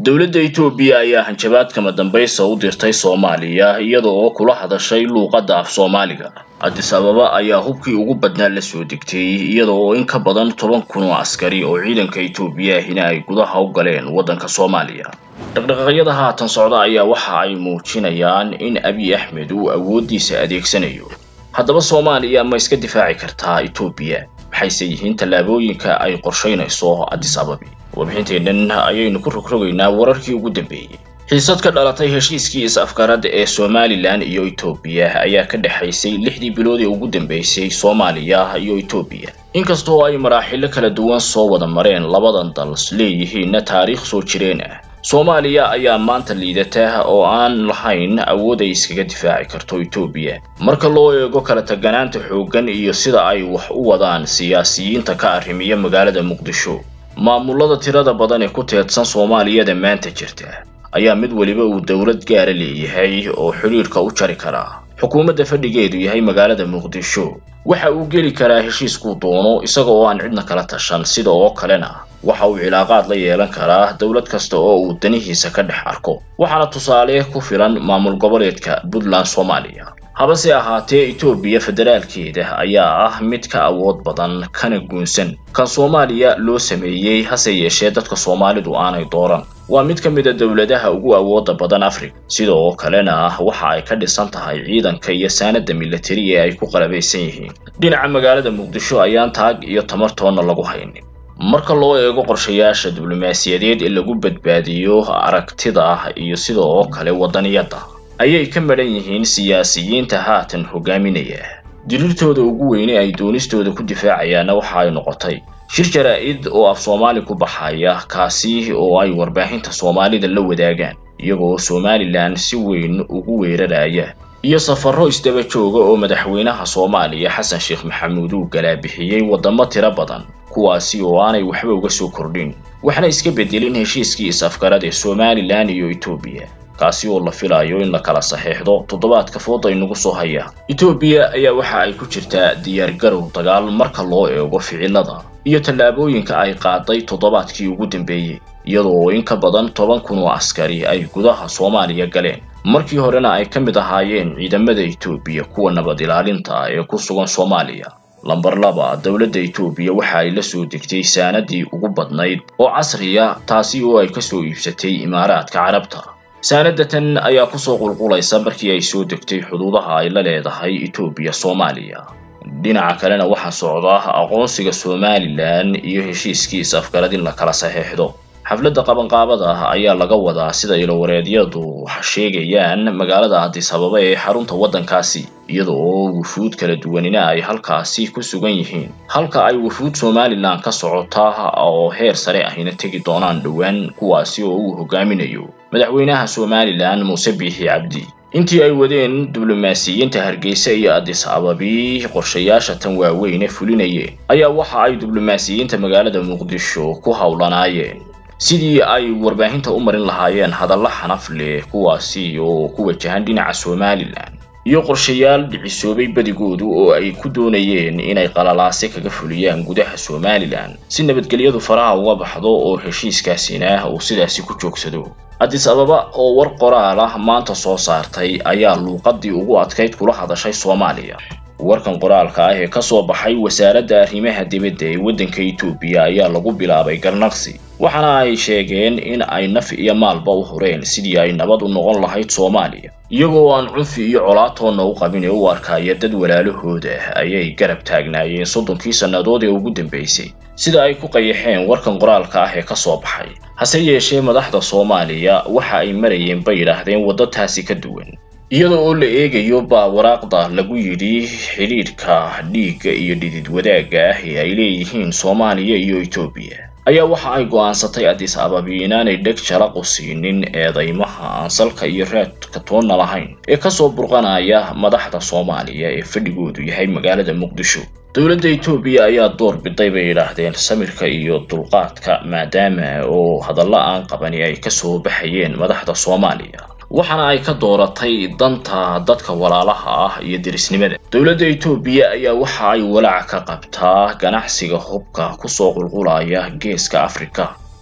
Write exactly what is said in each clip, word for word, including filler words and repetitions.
dowladda Itoobiya ayaa hanjabaad kama dambaysa u dirtay Soomaaliya iyadoo kula hadashay luuqadda af Soomaaliga. Addis Ababa ayaa hubkii ugu badnaa la soo degtay iyadoo in ka badan toban kun oo askari oo ciidanka Itoobiya ahina ay gudaha u galeen waddanka Soomaaliya. dhaqdhaqaaqyada haatan socda ayaa waxa ay muujinayaan in Abiy Ahmed uu awoodiisa adeegsanayo. haddaba Soomaaliya ma iska difaaci kartaa Itoobiya? maxayse yihiin tallaabooyinka ay qorsheynayso Addis Ababa? warbixinteennan ayaynu ku rogrogaynaa wararkii ugu dambeeyay. xiisad ka dhalatay heshiiskii is-afgarad ee Somaliland iyo Itoobiya ayaa ka dhaxaysay lixdii bilood ee ugu dambeysay Soomaaliya iyo Itoobiya. inkastoo ay maraaxilo kala duwan soo wada mareen labadan dal leeyihiin taariikh soo jireen ah, Soomaaliya ayaa maanta liidata oo aan lahayn awood ay iskaga difaaci karto Itoobiya marka loo eego kala taganaanta xooggan iyo sida ay wax u wadaan siyaasiyiinta ka arrimiya magaalada Muqdisho. maamulada tirada badan ee ku teedsan Soomaaliyada maanta jirta ayaa mid waliba uu dawlad gaar ah leeyahay oo xiriirka u jari kara. xukuumadda fadhigeedu yahay magaalada Muqdisho waxa uu geli karaa heshiisku doono isagoo aan cidna kala tashan, sida oo kalena waxa uu cilaaqaad la yeelan karaa dawlad kasta oo uu danihiisa ka dhex arko. waxaana tusaale ku filan maamul goboleedka Puntland Soomaaliya. habase ahaatee Itoobiya federaalkeeda ayaa ah mid ka awood badan kana guunsan kan Soomaaliya loo sameeyay, hase yeeshee dadka Soomaalidu aanay dooran. waa mid ka mid ah dawladaha ugu awooda badan Afrika, sidoo kalena waxa ay ka dhisan tahay ciidanka iyo saanada military ee ay ku qalabaysan yihiin. dhinaca magaalada Muqdisho ayaan taag iyo tamartoona lagu haynin marka loo eego qorshayaasha diblomaasiyadeed ee lagu badbaadiyo aragtida iyo sidoo kale wadaniyada ayay ka maran yihiin siyaasiyiinta haatan hogaaminaya. dirirtooda ugu weyn ay doonistooda ku difaacayaan waxa ay noqotay shir jaraa'id oo af Soomaali ku baxaya, kaasi oo ay warbaahinta Soomaalida la wadaagaan iyagoo Somaliland si weyn ugu weeraraya, iyo safarro isdaba jooga oo madaxweynaha Soomaaliya Xasan Sheekh Maxamuud uu galaabixiyay wadamo tiro badan kuwaasi oo aanay waxba uga soo kordhin waxna iska bedelin heshiiskii is-afgarad ee Somaliland iyo Itoobiya, kaasi oo la filayo in la kala saxeexdo toddobaadka fooda inagu soo haya. Itoobiya ayaa waxa ay ku jirtaa diyaar garow dagaal marka loo eego ficilada iyo tallaabooyinka ay qaaday toddobaadkii ugu dambeeyay, iyadoo in ka badan toban kun oo askari ay gudaha Soomaaliya galeen. markii horena ay ka mid ahaayeen ciidamada Itoobiya kuwa nabad ilaalinta ee ku sugan Soomaaliya. lambar laba, dawladda Itoobiya waxa ay la soo degtay saanadii ugu badnayd oo casriya, taasi oo ay ka soo iibsatay Imaaraadka Carabta. saanadatan ayaa ku soo qulqulaysa markii ay soo degtay xuduudaha ay la leedahay Itoobiya Soomaaliya. dhinaca kalena waxa socda aqoonsiga Somaliland iyo heshiiskii is-afgarad in la kala saxeexdo. xafladda qabanqaabada ah ayaa laga wadaa sida ilo wareedyadu sheegayaan magaalada Addis Ababa ee xarunta waddankaasi, iyadoo wufuud kala duwanina ay halkaasi ku sugan yihiin, halka ay wufuud Somaliland ka socota oo heer sare ahina tegi doonaan dhowaan, kuwaasi oo uu hogaaminayo madaxweynaha Somaliland Muuse Biixi Cabdi. intii ay wadeen diblomaasiyiinta Hargeysa iyo Addis Ababa qorshayaasha tan waaweyn ee fulinayeen ayaa waxa ay diblomaasiyiinta magaalada Muqdisho ku hawlanaayeen sidii ay warbaahinta u marin lahaayeen hadallo xanaf leh kuwaasi oo ku wajahan dhinaca Somaliland iyo qorshayaal dhicisoobay badigoodu oo ay ku doonayeen inay qalalaase kaga fuliyaan gudaha Somaliland si nabadgelyadu faraha uga baxdo oo heshiiskaasina uu sidaasi ku joogsado. Addis Ababa oo war qoraal ah maanta soo saartay ayaa luuqadii ugu adkayd kula hadashay Soomaaliya. warkan qoraalka ah ee ka soo baxay wasaaradda arrimaha dibadda ee waddanka Itoobiya ayaa lagu bilaabay garnaqsi, waxaana ay sheegeen in ay naf iyo maalba u hureen sidii ay nabad u noqon lahayd Soomaaliya, iyagoo aan cunfi iyo colaatoona u qabin ee u arkaya dad walaalahooda ayay garab taagnaayeen soddonkii sannadood ee ugu dambeysay, sida ay ku qayaxeen warkan qoraalka ah ee ka soo baxay. hase yeeshee madaxda Soomaaliya waxa ay marayeen bay yiraahdeen waddo taasi ka duwan, iyadoo oo la eegayo baa waraaqda lagu yiri xiriirka dhiigga iyo dhidid wadaagga ah ee ay leeyihiin Soomaaliya iyo Itoobiya ayaa waxa ay go'aansatay Addis Ababa inaanay dheg jalaq u siinin eedeymaha aan salka iyo raadka toona lahayn ee ka soo burqanaya madaxda Soomaaliya ee fadhigoodu yahay magaalada Muqdisho. dawladda Itoobiya ayaa door biday bay yiraahdeen samirka iyo dulqaadka maadaama oo hadallo aan qabani ay ka soo baxayeen madaxda Soomaaliya, waxaana ay ka dooratay danta dadka walaalaha ah iyo dirisnimada. dawladda Itoobiya ayaa waxa ay walaac ka qabtaa ganacsiga hubka ku soo qulqulaya geeska Afrika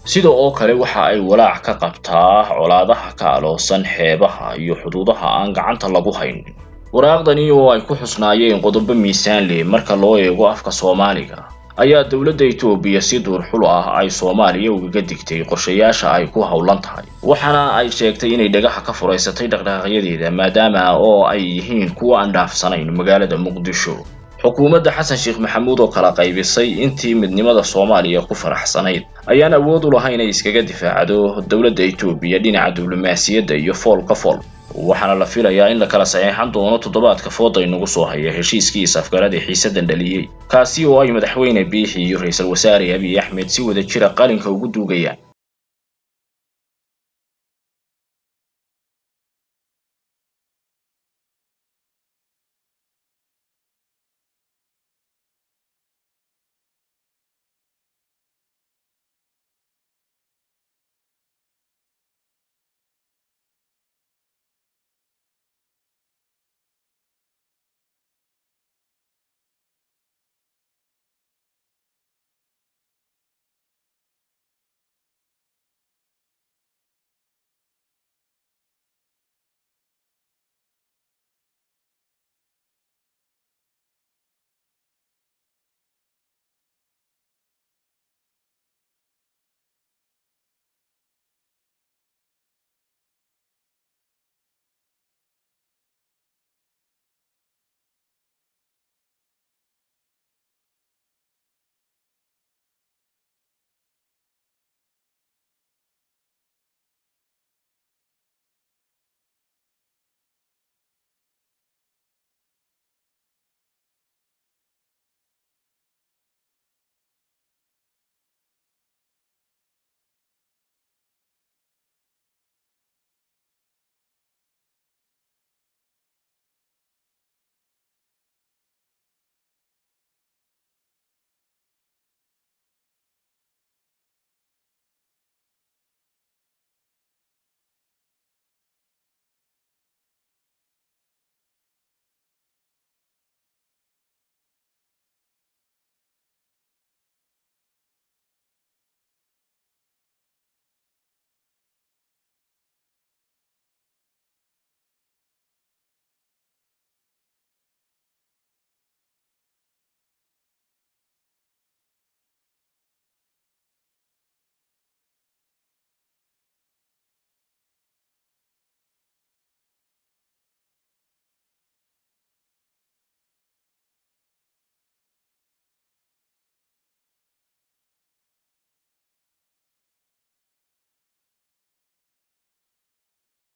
sidoo oo kale waxa ay walaac ka qabtaa colaadaha ka aloosan xeebaha iyo xuduudaha aan gacanta lagu hayn waraaqdani oo ay ku xusnaayeen qodobo miisaan leh marka loo eego afka Soomaaliga ayaa dawladda Itoobiya si duurxul ah ay Soomaaliya uga digtay qorshayaasha ay ku hawlan tahay waxana ay sheegtay inay dhagaxa ka fureysatay dhaqdhaqaaqyadeeda maadaama oo ay yihiin kuwa aan dhaafsanayn magaalada Muqdisho xukuumadda Xasan Sheekh Maxamuud oo kala qaybisay intii midnimada Soomaaliya ku faraxsanayd ayaan awood u lahayn inay iskaga difaacdo dawladda Itoobiya dhinaca diblomaasiyadda iyo foolka fool waxaana la filayaa in la kala saxeexan doono toddobaadka fooda inagu soo haya heshiiskiisa afgarada xiisadan dhaliyay kaasi oo ay madaxweyne Biixi iyo ra'iisul wasaare Abiy Ahmed si wada jira qalinka ugu duugayaan